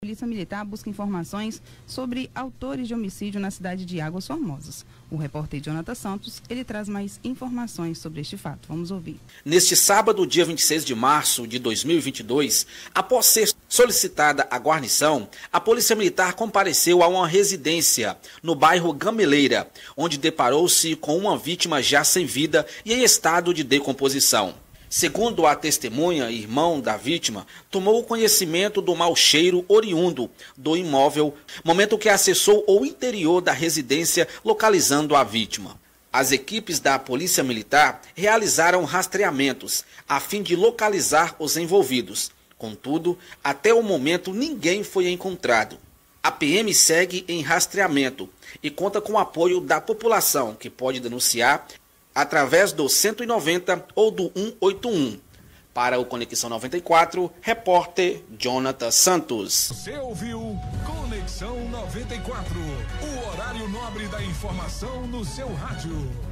Polícia Militar busca informações sobre autores de homicídio na cidade de Águas Formosas. O repórter Jonathan Santos, ele traz mais informações sobre este fato. Vamos ouvir. Neste sábado, dia 26 de março de 2022, após ser solicitada a guarnição, a Polícia Militar compareceu a uma residência no bairro Gameleira, onde deparou-se com uma vítima já sem vida e em estado de decomposição. Segundo a testemunha, irmão da vítima, tomou conhecimento do mau cheiro oriundo do imóvel, momento que acessou o interior da residência localizando a vítima. As equipes da Polícia Militar realizaram rastreamentos a fim de localizar os envolvidos. Contudo, até o momento ninguém foi encontrado. A PM segue em rastreamento e conta com o apoio da população, que pode denunciar através do 190 ou do 181. Para o Conexão 94, repórter Jonathan Santos. Você ouviu Conexão 94, o horário nobre da informação no seu rádio.